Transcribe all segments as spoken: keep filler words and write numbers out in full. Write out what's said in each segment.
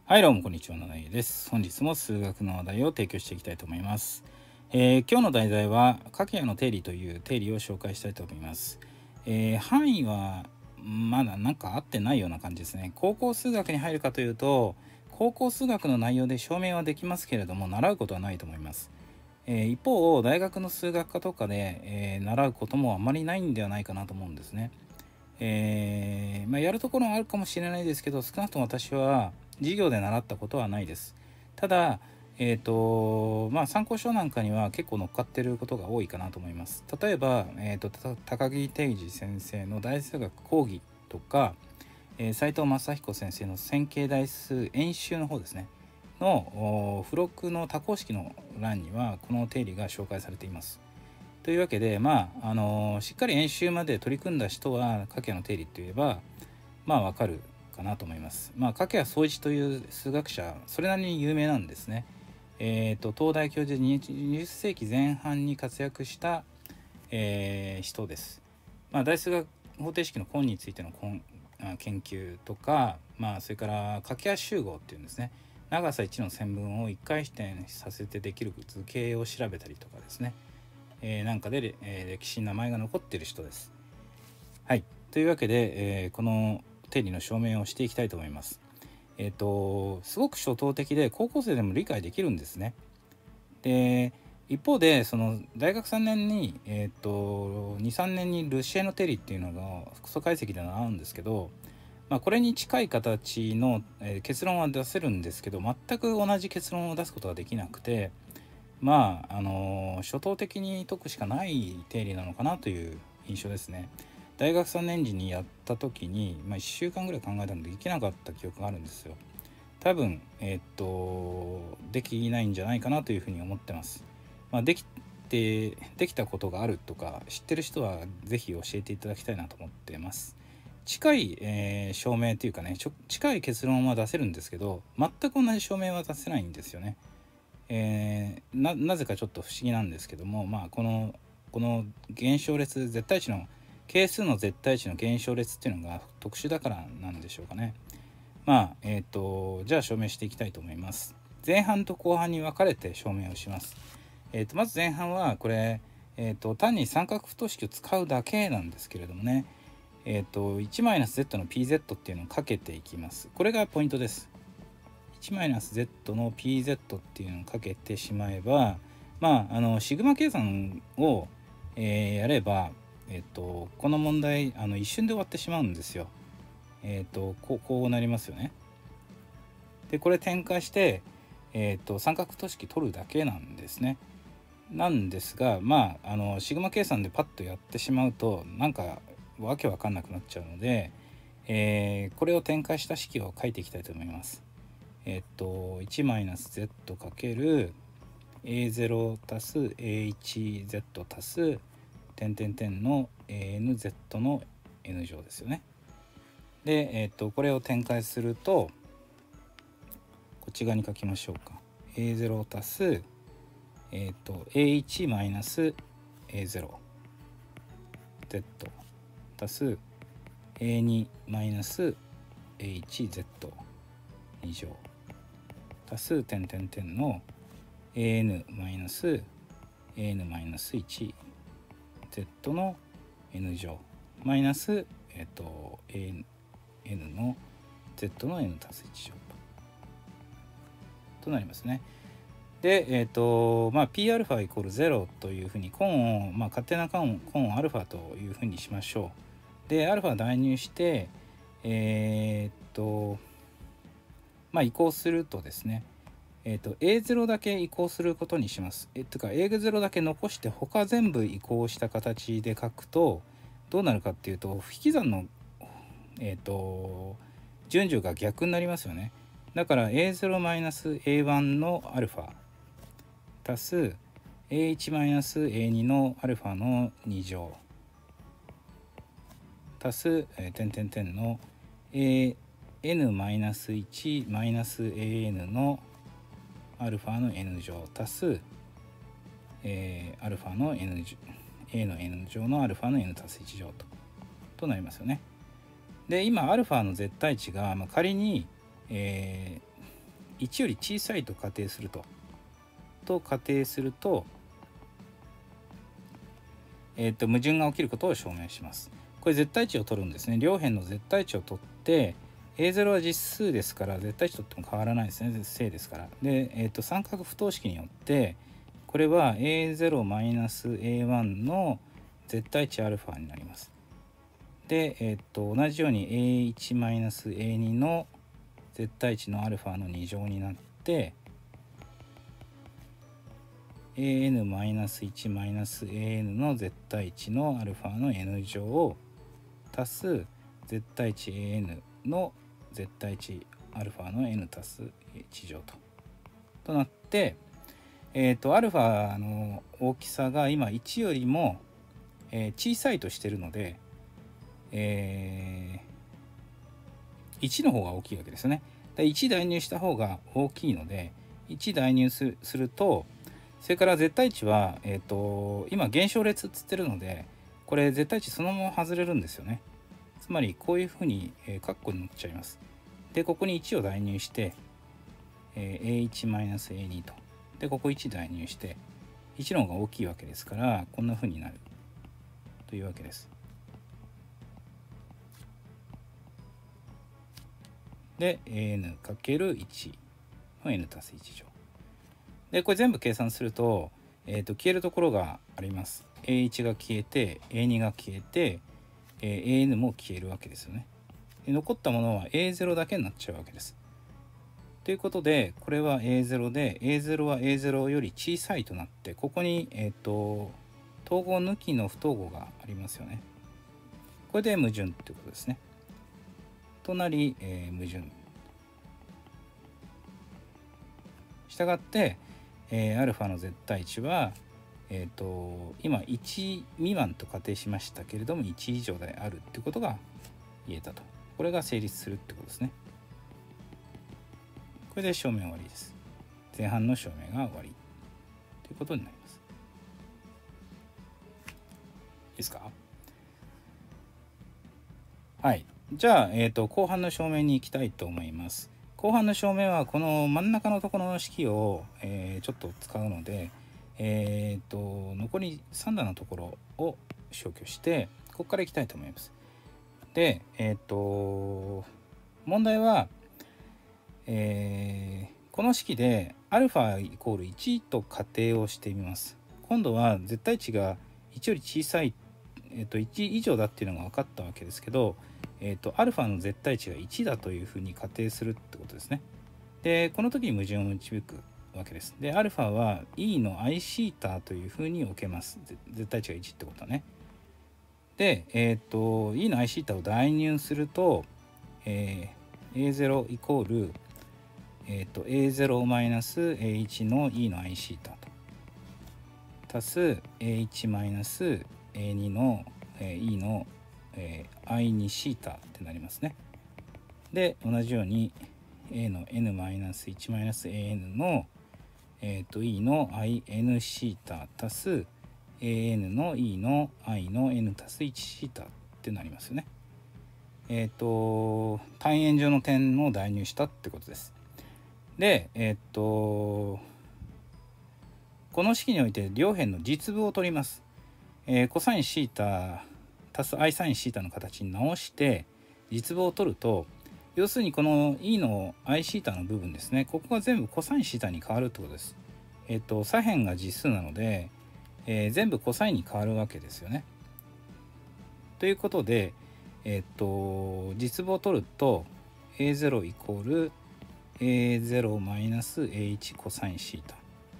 はい、どうもこんにちは、ななえです。本日も数学の話題を提供していきたいと思います。えー今日の題材は掛け合いの定理という定理を紹介したいと思います。えー範囲はまだなんか合ってないような感じですね。高校数学に入るかというと、高校数学の内容で証明はできますけれども、習うことはないと思います。えー一方、大学の数学科とかで、えー習うこともあまりないんではないかなと思うんですね。えーまあ、やるところはあるかもしれないですけど、少なくとも私は授業で習ったことはないです。ただ、えーとまあ、参考書なんかには結構載っかってることが多いかなと思います。例えば、えーと高木定治先生の大数学講義とか、えー、斉藤正彦先生の線形代数演習の方ですねの付録の多項式の欄にはこの定理が紹介されています。というわけで、まああのーしっかり演習まで取り組んだ人は掛け合いの定理といえばまあわかるかなと思います。まあ掛合総一という数学者、それなりに有名なんですね。えーと東大教授でにじゅっ世紀前半に活躍した、えー人です。まあ、大数学方程式の根についての根研究とか、まあ、それから掛け合集合っていうんですね、長さいちの線分をいっかい転させてできる図形を調べたりとかですね、えー、なんかで、えー、歴史に名前が残っている人です。はい、というわけで、えー、この定理の証明をしていきたいと思います。えっ、ー、とすごく初等的で高校生でも理解できるんですね。で一方でその大学さんねんに、えー、とにさんねんにルシエの定理っていうのが複素解析で習うんですけど、まあ、これに近い形の、えー、結論は出せるんですけど、全く同じ結論を出すことができなくて、まああのー初等的に解くしかない定理なのかなという印象ですね。大学さんねん時にやった時に、まあ、いっしゅうかんぐらい考えたのでできなかった記憶があるんですよ。多分えー、っとできないんじゃないかなというふうに思ってます。まあ、できてできたことがあるとか知ってる人はぜひ教えていただきたいなと思ってます。近い、えー証明というかね、ちょ近い結論は出せるんですけど、全く同じ証明は出せないんですよね。えー、な, なぜかちょっと不思議なんですけども、まあ、このこの減少列絶対値の係数の絶対値の減少列っていうのが特殊だからなんでしょうかね。まあえっ、ー、とじゃあ証明していきたいと思います。前半と後半に分かれて証明をします。えー、とまず前半はこれ、えー、と単に三角不等式を使うだけなんですけれどもね、えー、と いちマイナスゼット の ピーゼット っていうのをかけていきます。これがポイントです。いちマイナスゼット の ピーゼット っていうのをかけてしまえば、まああのシグマ計算を、えーやれば、えっとこの問題あの一瞬で終わってしまうんですよ。えっとこうこうなりますよね。でこれ展開して、えっと三角等式取るだけなんですね。なんですが、まああのシグマ計算でパッとやってしまうとなんかわけわかんなくなっちゃうので、えーこれを展開した式を書いていきたいと思います。えっと いちマイナスゼット かける エーゼロ 足す エーワンゼット 足す点点点の エヌゼット の n 乗ですよね。で、えっとこれを展開するとこっち側に書きましょうか。 エーゼロ 足す、えっと エーワン マイナス エーゼロ z 足す エーツー マイナス エーワン z に乗足す点点点の エーエヌ マイナス エーエヌ マイナス いち z の n 乗マイナスえっと n の z の n 足すいち乗となりますね。で、えっとまあ Pα イコールゼロというふうに根を、まあ、勝手な根を根を α というふうにしましょう。で α 代入してえー、っとまあ移行するとですね、えー、と エーゼロ だけ移行することにします。えとか エーゼロ だけ残して他全部移行した形で書くとどうなるかっていうと、引き算の、えー、と順序が逆になりますよね。だから エーゼロ マイナス エーワン の α 足す エーワン マイナス エーツー の α のに乗足す、えー、点々点の エーエヌ マイナスいち マイナス エーエヌ のアルファの n 乗足す、えー、アルファの n 乗 a の n 乗のアルファの n 足すいち乗ととなりますよね。で今アルファの絶対値が、まあ、仮に、えいちより小さいと仮定するとと仮定すると、えー、と矛盾が起きることを証明します。これ絶対値を取るんですね。両辺の絶対値を取って、 エーゼロ は実数ですから絶対値取っても変わらないですね。正ですから。で、えー、と三角不等式によってこれは エーゼロ マイナス エーワン の絶対値 α になります。で、えー、と同じように エーワン マイナス エーツー の絶対値の α のに乗になって、エーエヌ マイナスいち マイナス エーエヌ の絶対値の α の n 乗を足す絶対値 エーエヌ の絶対値 α の n 足すいち乗ととなって、えー、と α の大きさが今いちよりも、えー、小さいとしてるので、えー、いちの方が大きいわけですね。でいち代入した方が大きいのでいち代入すると、それから絶対値は、えー、と今減少列っつってるのでこれ絶対値そのまま外れるんですよね。つまりこういうふうに、えー、カッコに載っちゃいます。でここにいちを代入して、えー、エーワン エーツー とでここいち代入していちの方が大きいわけですからこんなふうになるというわけです。で エーエヌかけるいち の n 足すいち乗でこれ全部計算すると、えー、と消えるところがあります。 エーワン が消えて エーツー が消えて、えー、エーエヌ も消えるわけですよね。で残ったものは エーゼロ だけになっちゃうわけです。ということでこれは エーゼロ で エーゼロ は エーゼロ より小さいとなってここに、えー、と統合抜きの不統合がありますよね。これで矛盾っていうことですね。となり、えー、矛盾。したがって、えー、αの絶対値は、えー、と今いち未満と仮定しましたけれどもいち以上であるってことが言えたと。これが成立するってことですね。これで証明終わりです。前半の証明が終わりということになります。いいですか？はい。じゃあ、えー、と後半の証明に行きたいと思います。後半の証明はこの真ん中のところの式を、えー、ちょっと使うので、えー、と残りさん段のところを消去してここからいきたいと思います。で、えっ、と問題は、えー、この式で α イコールいちと仮定をしてみます。今度は絶対値がいちより小さい、えー、といち以上だっていうのが分かったわけですけど、えー、と α の絶対値がいちだというふうに仮定するってことですね。でこの時に矛盾を導くわけです。で α は E の Iθ というふうに置けます。絶対値がいちってことはね。で、えー、と E の Iθ を代入すると、えー、エーゼロ イコール、えー、と エーゼロ マイナス エーワン の E の Iθ と足す エーワン マイナス エーツー の、えー、E の、えー、アイツー θ ってなりますね。で同じように A の n マイナスいちマイナス エーエヌ の、えー、と E の インθ 足す エーエヌ の E の i の n 足す いちθ ってなりますよね。えっ、ー、と単円上の点を代入したってことです。でえっ、ー、とこの式において両辺の実部を取ります。えー、コサインシータ足す i サインシータの形に直して実部を取ると、要するにこの E の Iθ の部分ですね、ここが全部コサインシータに変わるってことです。えっ、ー、と左辺が実数なので、えー、全部コサインに変わるわけですよね。ということで、えっ、ー、と実部を取ると エーゼロ イコール エーゼロ マイナス エーワン コサインシータ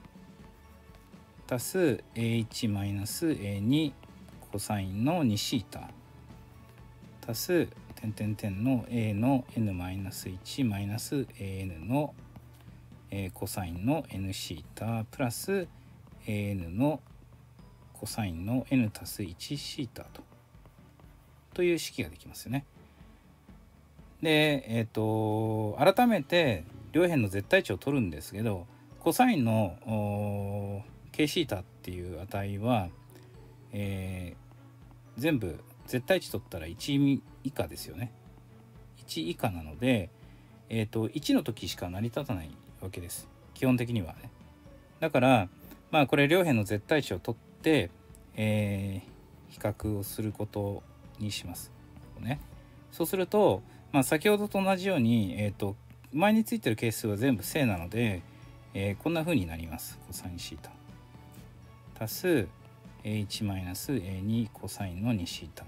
足す エーワン マイナス エーツー コサインの にシータ足す点点点の A の n マイナスいちマイナス エーエヌ の、えー、コサインの n シータプラス エーエヌ のコサインの n 足すいちシータとという式ができますよね。で、えっ、ー、と改めて両辺の絶対値を取るんですけど、コサインの k シータっていう値は、えー、全部絶対値取ったらいち以下ですよね。いち以下なので、えー、といちの時しか成り立たないわけです、基本的にはね。だからまあこれ両辺の絶対値を取って、えー、比較をすることにしますね。そうすると、まあ、先ほどと同じように、えーと、前についてる係数は全部正なので、えー、こんな風になります。コサインシータ足す エーワン マイナス エーツー コサインのにシータ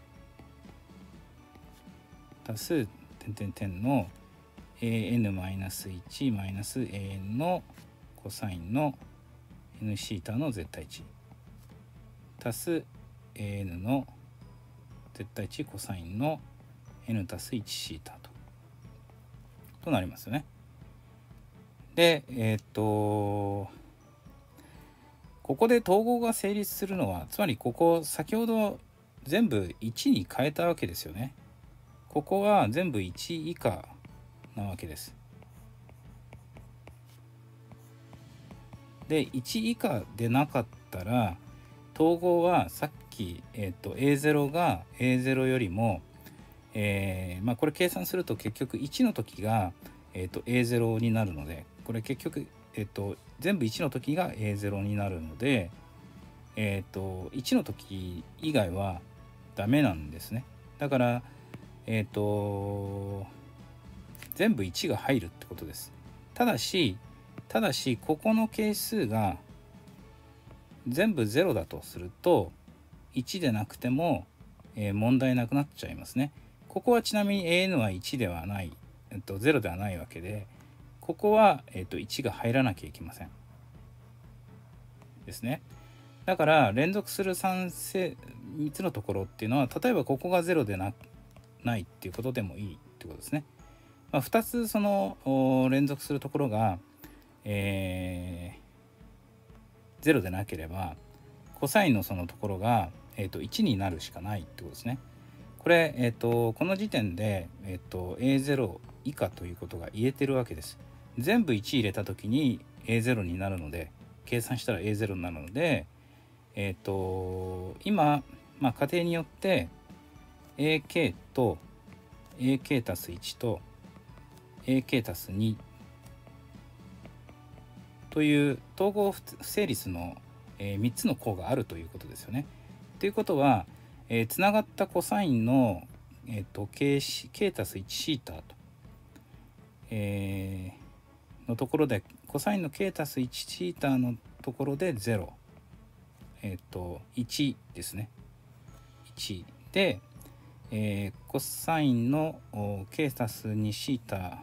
足す点点点の エーエヌ マイナスいち マイナス エーエヌ のコサインの N シータの絶対値足す エーエヌ の絶対値コサインの N 足すいちシータととなりますよね。でえー、っとここで統合が成立するのは、つまりここ先ほど全部いちに変えたわけですよね。ここは全部いち以下なわけです。でいち以下でなかったら統合はさっき、えー、と エーゼロ が エーゼロ よりも、えーまあ、これ計算すると結局いちの時が、えー、と エーゼロ になるので、これ結局、えー、と全部いちの時が エーゼロ になるので、えー、といちの時以外はダメなんですね。だからえっ、と全部いちが入るってことです。ただしただしここの係数が全部ゼロだとするといちでなくても、えー、問題なくなっちゃいますね。ここはちなみに エーエヌ はいちではない、えっと、ゼロではないわけで、ここは、えっと、いちが入らなきゃいけませんですね。だから連続する算成みっつのところっていうのは、例えばここがゼロで な, ないっていうことでもいいってことですね。まあ、ふたつその連続するところが、えー、ゼロでなければコサインのそのところが、えー、といちになるしかないってことですね。これ、えー、とこの時点で、えー、と エーゼロ 以下ということが言えてるわけです。全部いち入れた時に エーゼロ になるので、計算したら エーゼロ になるので、えー、と今、まあ、仮定によって エーケー と エーケー 足すいちと エーケー 足すにという統合不成立のみっつの項があるということですよね。ということは、えー、つながったコサインの、えー、と K, K 足すいちシータと、えー、のところでコサインの K 足すいちシータのところでゼロ、えっ、ー、といちですね。いちで、えー、コサインの K 足すにシータ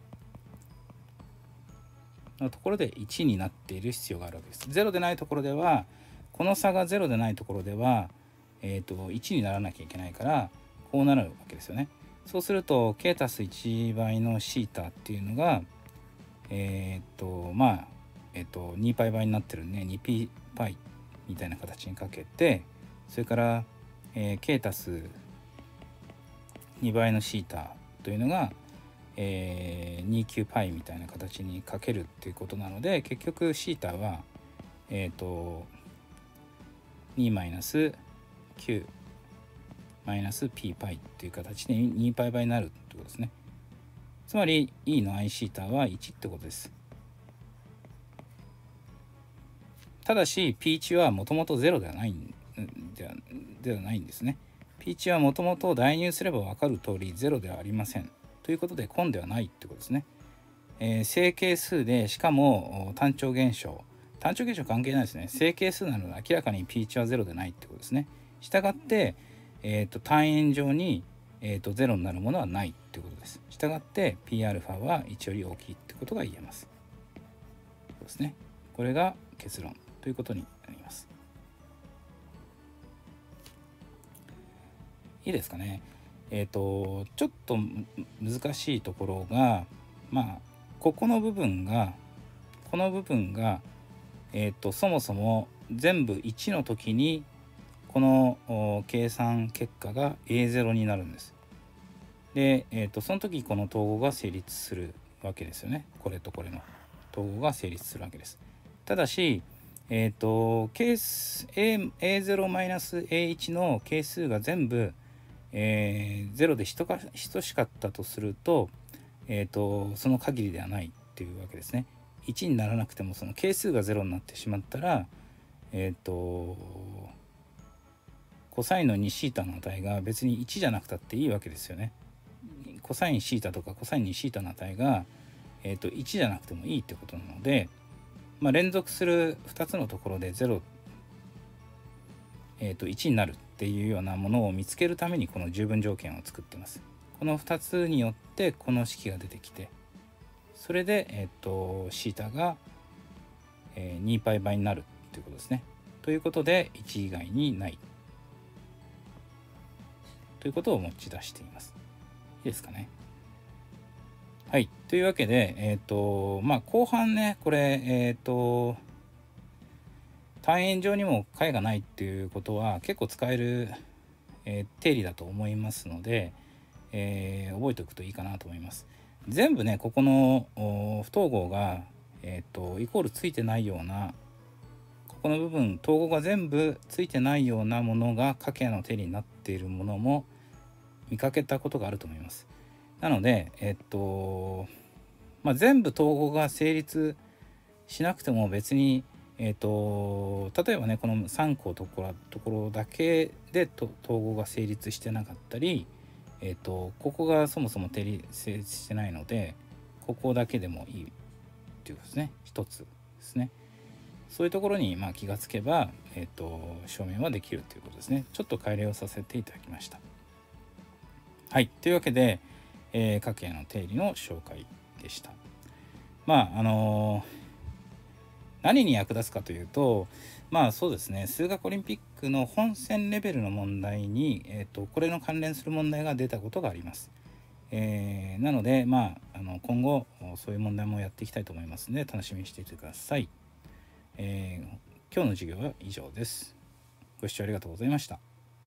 のところでいちになっている必要があるわけです。ゼロでないところでは、この差がゼロでないところでは、えー、といちにならなきゃいけないから、こうなるわけですよね。そうすると K 足すいち倍のシータっていうのが、えっ、ー、とまあ、えっ、ー、と にパイ 倍になってるんで にピー パイみたいな形にかけて、それから、えー、K 足すに倍のシータというのが、えー、にじゅうきゅうパイみたいな形にかけるっていうことなので、結局シータはえっ、ー、とにマイナスきゅうマイナス P パイっていう形でにパイ倍になるってことですね。つまり E の I シータはいちってことです。ただし P 値はもともとゼロではないんでは、ではないんですね。P 値はもともと代入すれば分かる通りゼロではありません。ということで根ではないってことですね。えー、正係数で、しかも単調現象単調現象関係ないですね。正係数なので明らかに P 値はゼロでないってことですね。したがって、えー、と単円上に、えー、とゼロになるものはないってことです。したがって Pα はいちより大きいってことが言えます。そうですね。これが結論ということになります。いいですかね。えっ、ー、とちょっと難しいところが、まあここの部分がこの部分が、えー、とそもそも全部いちの時にこの計算結果が エーゼロ になるんです。で、えー、とその時この統合が成立するわけですよね。これとこれの統合が成立するわけです。ただし、えっ、ー、と係数 エーゼロ マイナス エーワン の係数が全部、えー、ゼロで等しかったとすると、えー、とその限りではないっっていうわけですね。いちにならなくてもその係数がゼロになってしまったらえっ、ー、とコサインのにシータの値が別にいちじゃなくたっていいわけですよね。コサインシータとかコサインにシータの値が、えー、といちじゃなくてもいいってことなので、まあ、連続するふたつのところでゼロ、えー、といちになるっていうようなものを見つけるためにこの十分条件を作ってます。このふたつによってこの式が出てきて、それで、えー、とシータが、えー、にパイ倍になるということですね。ということでいち以外にないということを持ち出しています。いいですかね。はい。というわけで、えっ、ー、と、まあ、後半ね、これ、えっ、ー、と、単円上にも解がないっていうことは結構使える、えー、定理だと思いますので、えー、覚えておくといいかなと思います。全部ね、ここの不等号が、えっ、ー、と、イコールついてないような、ここの部分、等号が全部ついてないようなものが掛け合いの定理になっているものも見かけたことがあると思います。なので、えっと、まあ、全部等号が成立しなくても別に、えっと、例えばね、このさんこのところ、ところだけで等号が成立してなかったり、えっと、ここがそもそも成立してないので、ここだけでもいいっていうことですね。一つですね。そういうところにまあ気がつけば、えっと、証明はできるということですね。ちょっと改良をさせていただきました。はい。というわけで、えー、掛け合いの定理の紹介でした。まああのー、何に役立つかというと、まあそうですね、数学オリンピックの本戦レベルの問題に、えーと、これの関連する問題が出たことがあります。えー、なので、まあ、あの今後そういう問題もやっていきたいと思いますので楽しみにしていてください。えー、今日の授業は以上です。ご視聴ありがとうございました。